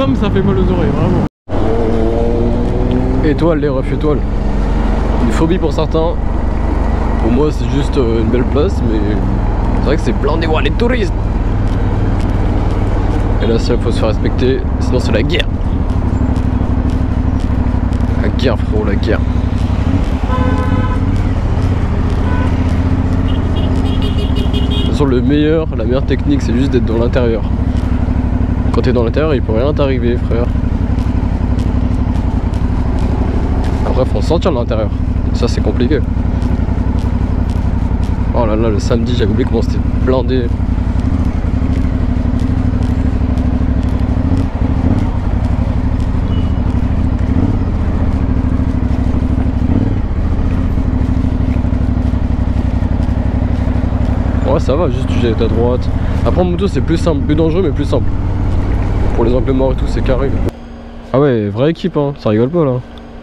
comme ça fait mal aux oreilles, vraiment. Étoile, les refs étoiles. Une phobie pour certains. Pour moi, c'est juste une belle place, mais c'est vrai que c'est blindé, ouais, les touristes. Et là, ça, faut se faire respecter, sinon c'est la guerre. La guerre, frérot, la guerre. De toute façon, la meilleure technique, c'est juste d'être dans l'intérieur. Quand t'es dans l'intérieur, il peut rien t'arriver, frère. Après, faut en sortir de l'intérieur. Ça, c'est compliqué. Oh là là, le samedi, j'avais oublié comment c'était blindé. Ouais, ça va, juste tu jettes à droite. Après en moto c'est plus simple, plus dangereux mais plus simple. Pour les angles morts et tout, c'est carré. Ah ouais, vraie équipe hein, ça rigole pas là.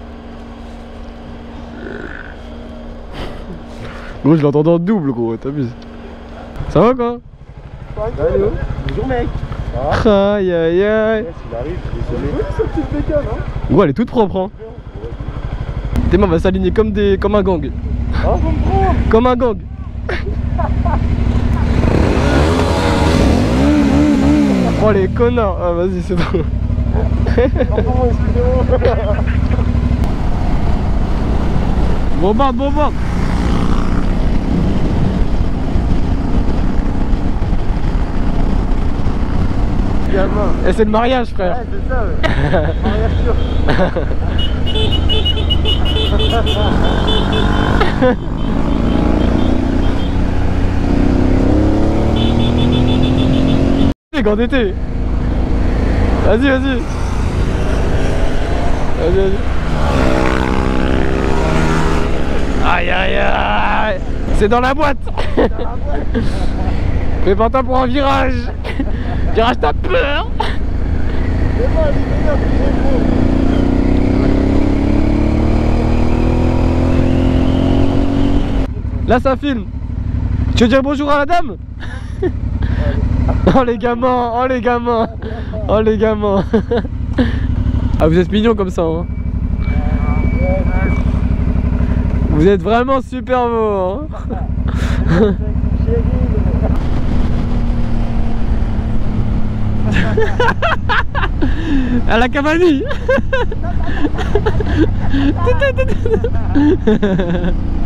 Gros, je l'entends en double gros, t'abuses. Ça va quoi? Allez, bonjour mec. Aïe aïe aïe. S'il arrive, je suis petite bécane hein. Gros, elle est toute propre hein. Tes mains va s'aligner comme un gang. Ah, vous me prends. Comme un gang. Oh les connards. Ah vas-y c'est bon. Pardon, excusez-moi. Bombarde, bombarde. Et c'est le mariage frère. Ouais c'est ça ouais. Mariage sûr. Quand t'étais. Vas-y, vas-y. Vas-y, vas-y. Aïe, aïe, aïe. C'est dans la boîte. Prépare-toi pour un virage. Virage, t'as peur. Là, ça filme. Tu veux dire bonjour à la dame? Oh les gamins, oh les gamins, oh les gamins. Ah vous êtes mignons comme ça hein. Vous êtes vraiment super beaux hein. À la Cavani.